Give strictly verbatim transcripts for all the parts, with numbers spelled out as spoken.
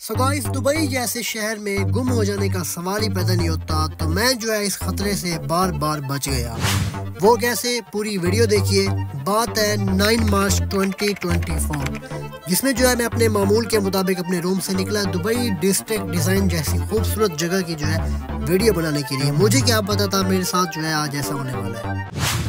So guys, Dubai जैसे शहर में गुम हो जाने का सवाल ही पैदा नहीं होता, तो मैं जो है इस खतरे से बार बार बच गया। वो कैसे, पूरी वीडियो देखिए। बात है नौ मार्च दो हज़ार चौबीस, जिसमें जो है मैं अपने मामूल के मुताबिक अपने रूम से निकला दुबई डिस्ट्रिक्ट डिज़ाइन जैसी खूबसूरत जगह की जो है वीडियो बनाने के लिए। मुझे क्या पता था मेरे साथ जो है आज ऐसा होने वाला है।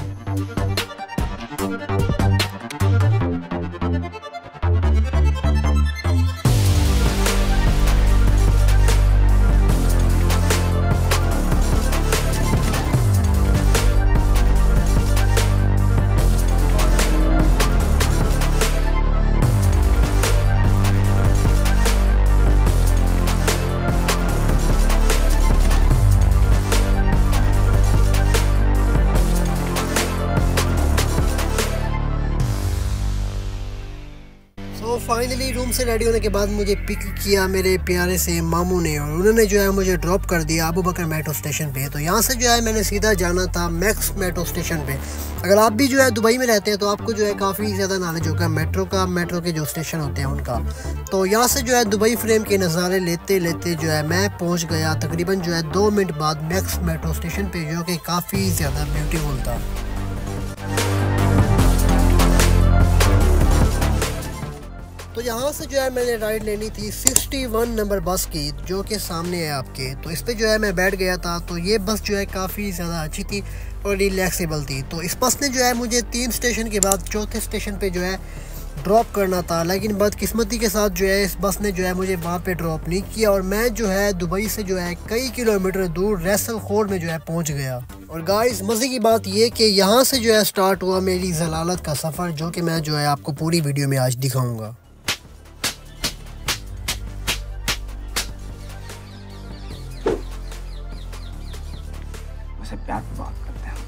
तो फाइनली रूम से रेडी होने के बाद मुझे पिक किया मेरे प्यारे से मामू ने, और उन्होंने जो है मुझे ड्रॉप कर दिया अबू बकर मेट्रो स्टेशन पे। तो यहाँ से जो है मैंने सीधा जाना था मैक्स मेट्रो स्टेशन पे। अगर आप भी जो है दुबई में रहते हैं तो आपको जो है काफ़ी ज़्यादा नॉलेज होगा मेट्रो का, मेट्रो के जो स्टेशन होते हैं उनका। तो यहाँ से जो है दुबई फ्रेम के नज़ारे लेते लेते जो है मैं पहुँच गया तकरीबन जो है दो मिनट बाद मैक्स मेट्रो स्टेशन पे, जो कि काफ़ी ज़्यादा ब्यूटीफुल था। तो यहाँ से जो है मैंने राइड लेनी थी इकसठ नंबर बस की, जो कि सामने है आपके। तो इस पे जो है मैं बैठ गया था। तो ये बस जो है काफ़ी ज़्यादा अच्छी थी और रिलैक्सेबल थी। तो इस बस ने जो है मुझे तीन स्टेशन के बाद चौथे स्टेशन पे जो है ड्रॉप करना था, लेकिन बदकिस्मती के साथ जो है इस बस ने जो है मुझे वहाँ पे ड्रॉप नहीं किया और मैं जो है दुबई से जो है कई किलोमीटर दूर रैसल खोर में जो है पहुँच गया। और गाइस, मज़े की बात ये कि यहाँ से जो है स्टार्ट हुआ मेरी जलालत का सफ़र, जो कि मैं जो है आपको पूरी वीडियो में आज दिखाऊँगा। प्यार की बात करते हैं।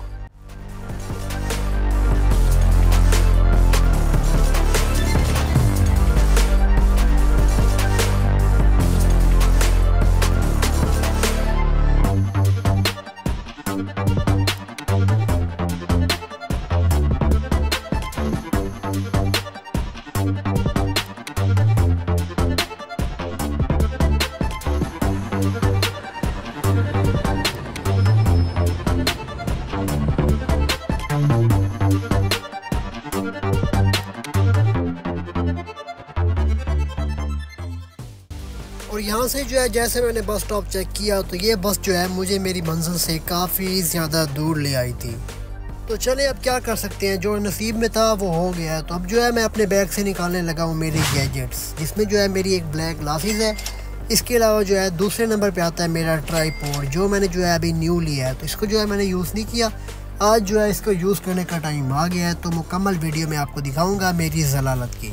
और यहाँ से जो है जैसे मैंने बस स्टॉप चेक किया तो ये बस जो है मुझे मेरी मंजिल से काफ़ी ज़्यादा दूर ले आई थी। तो चले अब क्या कर सकते हैं, जो नसीब में था वो हो गया। तो अब जो है मैं अपने बैग से निकालने लगा हूँ मेरे गैजेट्स, जिसमें जो है मेरी एक ब्लैक ग्लासेस है। इसके अलावा जो है दूसरे नंबर पे आता है मेरा ट्राईपॉड, जो मैंने जो है अभी न्यू लिया है। तो इसको जो है मैंने यूज़ नहीं किया, आज जो है इसको यूज़ करने का टाइम आ गया है। तो मुकम्मल वीडियो में आपको दिखाऊँगा मेरी जलालत की।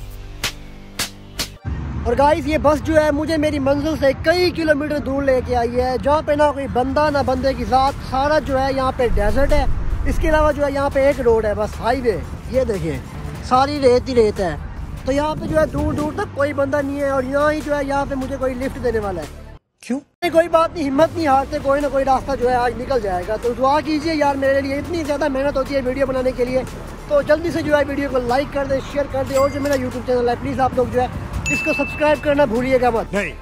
और गाइस, ये बस जो है मुझे मेरी मंजिल से कई किलोमीटर दूर लेके आई है, जहाँ पे ना कोई बंदा ना बंदे की साथ, सारा जो है यहाँ पे डेजर्ट है। इसके अलावा जो है यहाँ पे एक रोड है बस, हाईवे। ये देखिए सारी रेत ही रेत है। तो यहाँ पे जो है दूर दूर तक कोई बंदा नहीं है, और यहाँ ही जो है यहाँ पे मुझे कोई लिफ्ट देने वाला है। क्यों? कोई बात नहीं, हिम्मत नहीं हारते, कोई ना कोई रास्ता जो है आज निकल जाएगा। तो दुआ कीजिए यार मेरे लिए, इतनी ज़्यादा मेहनत होती है वीडियो बनाने के लिए। तो जल्दी से जो है वीडियो को लाइक कर दे, शेयर कर दे, और जो मेरा यूट्यूब चैनल है प्लीज़ आप लोग जो है इसको सब्सक्राइब करना भूलिएगा मत। नहीं।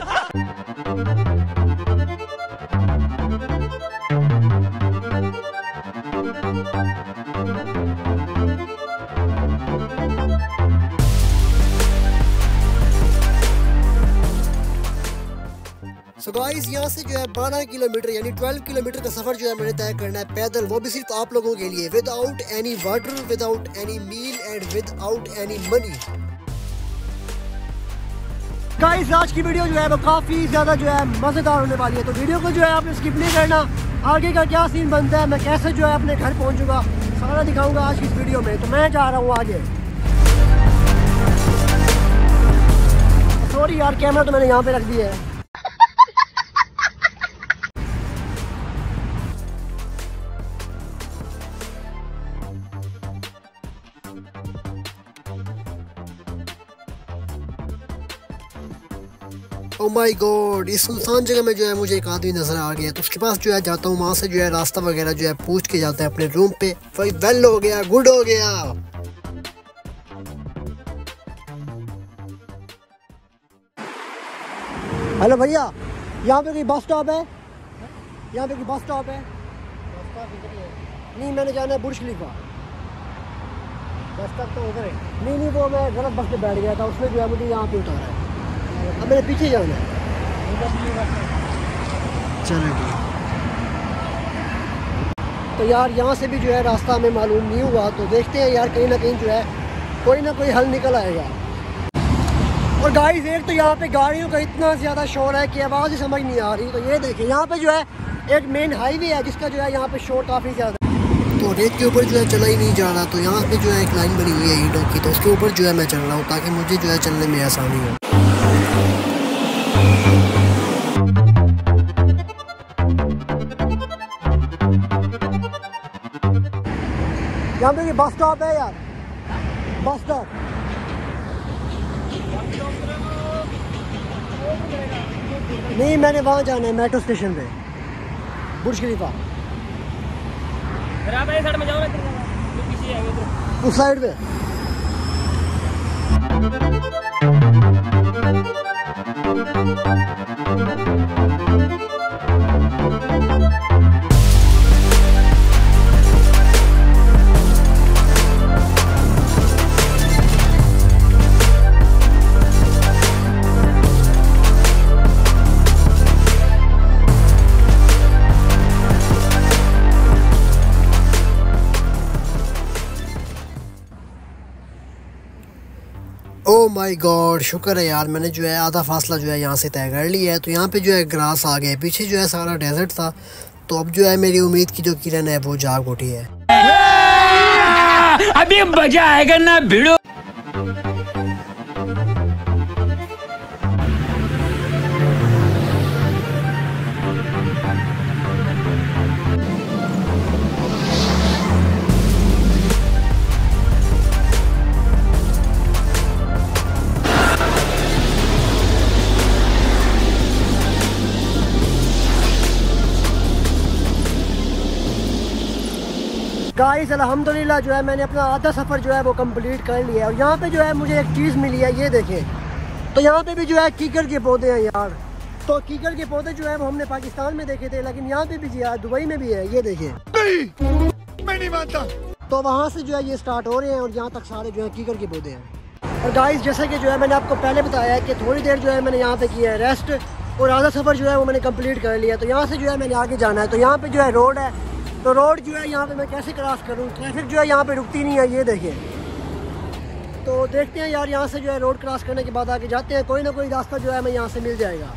सो गाइस, यहाँ से जो है बारह किलोमीटर यानी बारह किलोमीटर का सफर जो है मैंने तय करना है पैदल, वो भी सिर्फ आप लोगों के लिए, without any water, without any meal and without any money. Guys, आज की वीडियो जो है वो काफ़ी ज़्यादा जो है मज़ेदार होने वाली है। तो वीडियो को जो है आपने स्किप नहीं करना। आगे का क्या सीन बनता है, मैं कैसे जो है अपने घर पहुंचूंगा, सारा दिखाऊंगा आज की इस वीडियो में। तो मैं जा रहा हूँ आगे। सॉरी यार, कैमरा तो मैंने यहाँ पे रख दिया है। ओह माय गॉड, इस सुनसान जगह में जो है मुझे एक आदमी नजर आ गया। तो उसके पास जो है जाता हूँ, वहाँ से जो है रास्ता वगैरह जो है पूछ के जाता है अपने रूम पे। भाई वेल हो गया, गुड हो गया। हेलो भैया, यहाँ पे कोई बस स्टॉप है? यहाँ पे कोई बस स्टॉप है? नहीं, मैंने जाना है बुर्ज खलीफा। बस स्टॉप तो उधर है। नहीं नहीं, वो मैं गलत बस पे बैठ गया था, उसमें जो है मुझे यहाँ पे उतारा है। अब मेरे पीछे जाना है। चलो ठीक। तो यार यहाँ से भी जो है रास्ता हमें मालूम नहीं हुआ, तो देखते हैं यार, कहीं ना कहीं जो है कोई ना कोई हल निकल आएगा। और गाइस एक तो यहाँ पे गाड़ियों का इतना ज़्यादा शोर है कि आवाज़ ही समझ नहीं आ रही। तो ये देखिए यहाँ पे जो है एक मेन हाईवे है जिसका जो है यहाँ पे शोर काफ़ी ज़्यादा है। तो रेत के ऊपर जो है चला ही नहीं जा रहा, तो यहाँ पे जो है एक लाइन बनी हुई है ईंटों की, तो उसके ऊपर जो है मैं चल रहा हूँ ताकि मुझे जो है चलने में आसानी हो। यहाँ पे बस स्टॉप है यार, बस स्टॉप। नहीं, मैंने वहाँ जाना है मेट्रो स्टेशन पे, बुर्ज खलीफा। साइड में जाओ, उस साइड पे। ओ माय गॉड, शुक्र है यार, मैंने जो है आधा फासला जो है यहाँ से तय कर लिया है। तो यहाँ पे जो है ग्रास आ गए, पीछे जो है सारा डेजर्ट था। तो अब जो है मेरी उम्मीद की जो किरण है वो जाग उठी है। अभी मजा आएगा ना भिड़ो। गाइस अल्हम्दुलिल्लाह जो है मैंने अपना आधा सफ़र जो है वो कंप्लीट कर लिया है। और यहाँ पे जो है मुझे एक चीज़ मिली है, ये देखें। तो यहाँ पे भी जो है कीकर के पौधे हैं यार। तो कीकर के पौधे जो है वो हमने पाकिस्तान में देखे थे, लेकिन यहाँ पे भी यार दुबई में भी है, ये देखें। नहीं, मैं नहीं मानता। तो वहाँ से जो है ये स्टार्ट हो रहे हैं और यहाँ तक सारे जो है कीकर के पौधे हैं। और गाइस जैसे कि जो है मैंने आपको पहले बताया है कि थोड़ी देर जो है मैंने यहाँ पे किया है रेस्ट, और आधा सफ़र जो है वो मैंने कंप्लीट कर लिया। तो यहाँ से जो है मैंने आगे जाना है। तो यहाँ पे जो है रोड है, तो रोड जो है यहाँ पे मैं कैसे क्रॉस करूँ, ट्रैफिक जो है यहाँ पे रुकती नहीं है, ये देखिए। तो देखते हैं यार, यहाँ से जो है रोड क्रॉस करने के बाद आगे जाते हैं, कोई ना कोई रास्ता जो है हमें यहाँ से मिल जाएगा।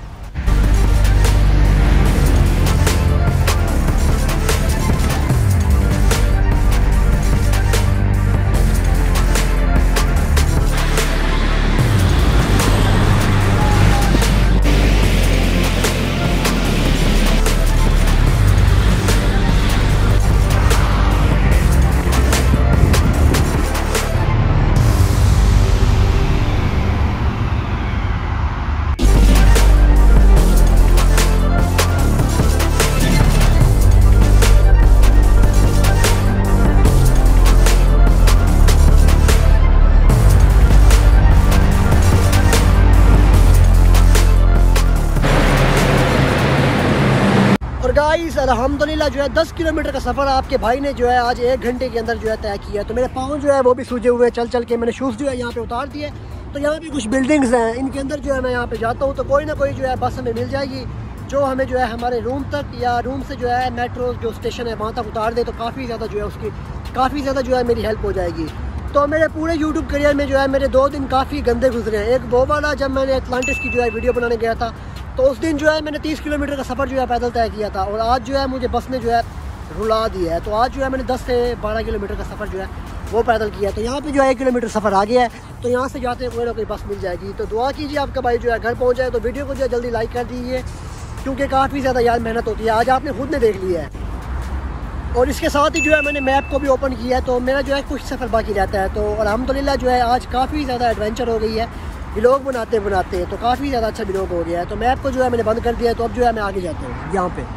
गाइस अल्हम्दुलिल्लाह जो है दस किलोमीटर का सफ़र आपके भाई ने जो है आज एक घंटे के अंदर जो है तय किया। तो मेरे पाँव जो है वो भी सूजे हुए चल चल के, मैंने शूज़ जो है यहाँ पे उतार दिए। तो यहाँ पे कुछ बिल्डिंग्स हैं, इनके अंदर जो है मैं यहाँ पे जाता हूँ, तो कोई ना कोई जो है बस हमें मिल जाएगी जो हमें जो है हमारे रूम तक या रूम से जो है मेट्रो जो स्टेशन है वहाँ तक उतार दे। तो काफ़ी ज़्यादा जो है उसकी काफ़ी ज़्यादा जो है मेरी हेल्प हो जाएगी। तो मेरे पूरे यूट्यूब करियर में जो है मेरे दो दिन काफ़ी गंदे गुजरे हैं। एक वो वाला जब मैंने अटलांटिस की जो है वीडियो बनाने गया था, तो उस दिन जो है मैंने तीस किलोमीटर का सफ़र जो है पैदल तय किया था, और आज जो है मुझे बस ने जो है रुला दिया है। तो आज जो है मैंने दस से बारह किलोमीटर का सफ़र जो है वो पैदल किया। तो यहाँ पे जो है एक किलोमीटर सफ़र आ गया है, तो यहाँ से जाते हैं कोई ना कोई बस मिल जाएगी। तो दुआ कीजिए आपका भाई जो है घर पहुँच जाए। तो वीडियो को जो है जल्दी लाइक कर दीजिए, क्योंकि काफ़ी ज़्यादा यार मेहनत होती है। आज आपने खुद ने देख लिया है। और इसके साथ ही जो है मैंने मैप को भी ओपन किया है, तो मेरा जो है कुछ सफ़र बाकी रहता है। तो अल्हम्दुलिल्लाह जो है आज काफ़ी ज़्यादा एडवेंचर हो गई है, व्लॉग बनाते बनाते तो काफ़ी ज़्यादा अच्छा व्लॉग हो गया है। तो मैप को जो है मैंने बंद कर दिया है। तो अब जो है मैं आगे जाता हूँ यहाँ पे।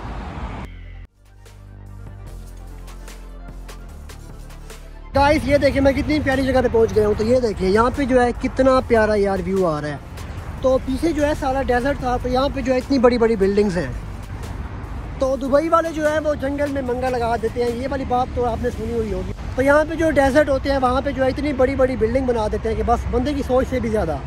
गाइस ये देखिए मैं कितनी प्यारी जगह पे पहुँच गया हूँ। तो ये देखिए यहाँ पे जो है कितना प्यारा यार व्यू आ रहा है। तो पीछे जो है सारा डेजर्ट था, तो यहाँ पे जो है इतनी बड़ी बड़ी बिल्डिंग्स हैं। तो दुबई वाले जो है वो जंगल में मंगा लगा देते हैं, ये वाली बात तो आपने सुनी हुई होगी। तो यहाँ पे जो डेजर्ट होते हैं वहाँ पे जो है इतनी बड़ी बड़ी बिल्डिंग बना देते हैं कि बस बंदे की सोच से भी ज़्यादा।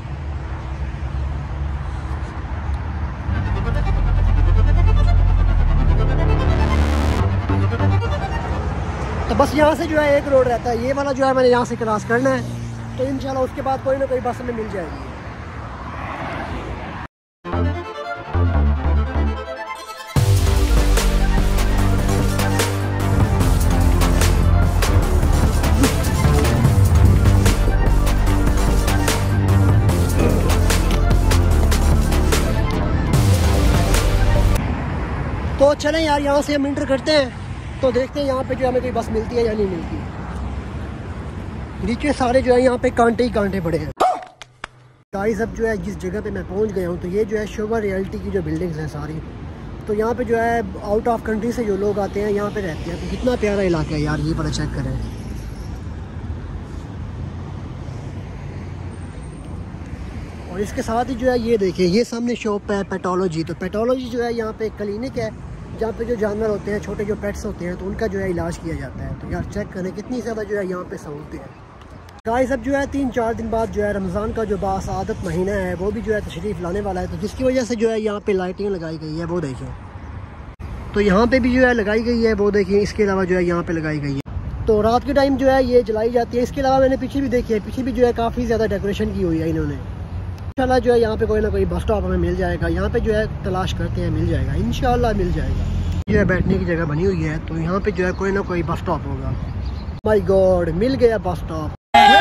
तो बस यहाँ से जो है एक रोड रहता है, ये वाला जो है मैंने यहाँ से क्रॉस करना है, तो इंशाल्लाह उसके बाद कोई ना कोई बस में मिल जाएगी। तो चलें यार, यहाँ से हम इंटर करते हैं, तो देखते हैं यहाँ पे जो हमें कोई बस मिलती है या नहीं मिलती। नीचे सारे जो है यहाँ पे कांटे ही कांटे पड़े हैं। गाइस अब जो है जिस जगह पे मैं पहुँच गया हूँ, तो ये जो है शुगर रियल्टी की जो बिल्डिंग्स हैं सारी, तो यहाँ पे जो है आउट ऑफ कंट्री से जो लोग आते हैं यहाँ पे रहते हैं। तो कितना प्यारा इलाका है यार, ये पता चेक करें। और इसके साथ ही जो है ये देखिए, ये सामने शॉप है पेटोलॉजी। तो पेटोलॉजी जो है यहाँ पे क्लिनिक है जहाँ पे जो जानवर होते हैं, छोटे जो पेट्स होते हैं, तो उनका जो है इलाज किया जाता है। तो यार चेक करें कितनी ज़्यादा जो है यहाँ पे सहूलतें हैं। गाइस अब जो है तीन चार दिन बाद जो है रमज़ान का जो बासादत महीना है वो भी जो है तशरीफ़ लाने वाला है, तो जिसकी वजह से जो है यहाँ पे लाइटिंग लगाई गई है, वो देखिए। तो यहाँ पे भी जो है लगाई गई है, वो देखिए। इसके अलावा जो है यहाँ पे लगाई गई है, तो रात के टाइम जो है ये जलाई जाती है। इसके अलावा मैंने पीछे भी देखी है, पीछे भी जो है काफ़ी ज़्यादा डेकोरेशन की हुई है इन्होंने। इंशाल्लाह जो है यहाँ पे कोई ना कोई बस स्टॉप हमें मिल जाएगा, यहाँ पे जो है तलाश करते हैं, मिल जाएगा इंशाल्लाह मिल जाएगा। जो है बैठने की जगह बनी हुई है, तो यहाँ पे जो है कोई ना कोई बस स्टॉप होगा। माय गॉड, मिल गया बस स्टॉप।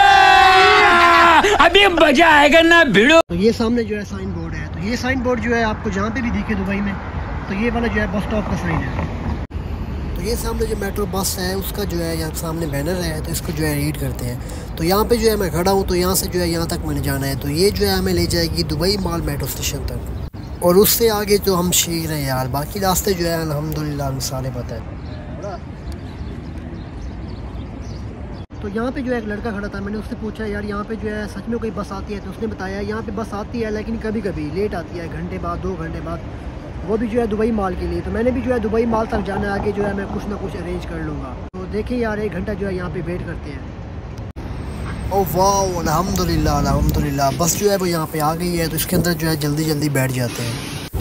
अभी मजा आएगा ना भिड़ो। तो ये सामने जो है साइन बोर्ड है, तो ये साइन बोर्ड जो है आपको जहाँ पे भी दिखे दुबई में, तो ये वाला जो है बस स्टॉप का साइन है। तो ये सामने जो मेट्रो बस है उसका जो है यहाँ सामने बैनर है, तो इसको जो है रीड करते हैं। तो यहाँ पे जो है मैं खड़ा हूँ, तो यहाँ से जो है यहाँ तक मैंने जाना है, तो ये जो है हमें ले जाएगी दुबई मॉल मेट्रो स्टेशन तक। और उससे आगे जो हम शेर हैं यार, बाकी रास्ते जो है अल्हम्दुलिल्लाह मिसालें पता है। तो यहाँ पे जो है एक लड़का खड़ा था, मैंने उससे पूछा यार यहाँ पे जो है सच में कोई बस आती है, तो उसने बताया यहाँ पे बस आती है लेकिन कभी कभी लेट आती है, घंटे बाद, दो घंटे बाद, वो भी जो है दुबई मॉल के लिए। तो मैंने भी जो है दुबई मॉल तक जाना है, आगे जो है मैं कुछ ना कुछ अरेंज कर लूँगा। तो देखिए यार एक घंटा जो है यहाँ पे वेट करते हैं। ओ वाह, अल्हम्दुलिल्लाह अल्हम्दुलिल्लाह, बस जो है वो यहाँ पे आ गई है, तो इसके अंदर जो है जल्दी जल्दी बैठ जाते हैं।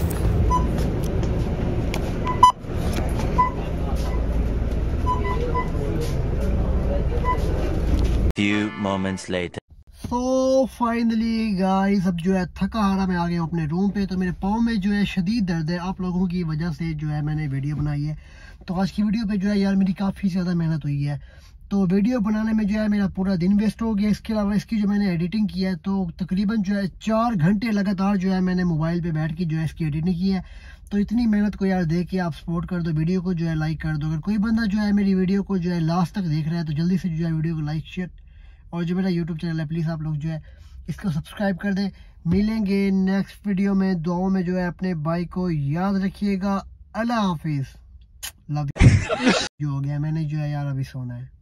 Few moments later. So finally guys, अब जो है थका हारा मैं आ गया हूँ अपने रूम पे। तो मेरे पाँव में जो है शदीद दर्द है, आप लोगों की वजह से जो है मैंने वीडियो बनाई है। तो आज की वीडियो पे जो है यार मेरी काफ़ी ज़्यादा मेहनत हुई है, तो वीडियो बनाने में जो है मेरा पूरा दिन वेस्ट हो गया। इसके अलावा इसकी जो मैंने एडिटिंग की है, तो तकरीबन जो है चार घंटे लगातार जो है मैंने मोबाइल पे बैठ के जो है इसकी एडिटिंग की है। तो इतनी मेहनत को यार देख के आप सपोर्ट कर दो, वीडियो को जो है लाइक कर दो। अगर कोई बंदा जो है मेरी वीडियो को जो है लास्ट तक देख रहा है, तो जल्दी से जो है वीडियो को लाइक शेयर, और जो मेरा यूट्यूब चैनल है प्लीज़ आप लोग जो है इसको सब्सक्राइब कर दें। मिलेंगे नेक्स्ट वीडियो में, दुआओं में जो है अपने भाई को याद रखिएगा। अल्लाह हाफिज़, लव यू। जो हो गया मैंने जो है यार अभी सोना है।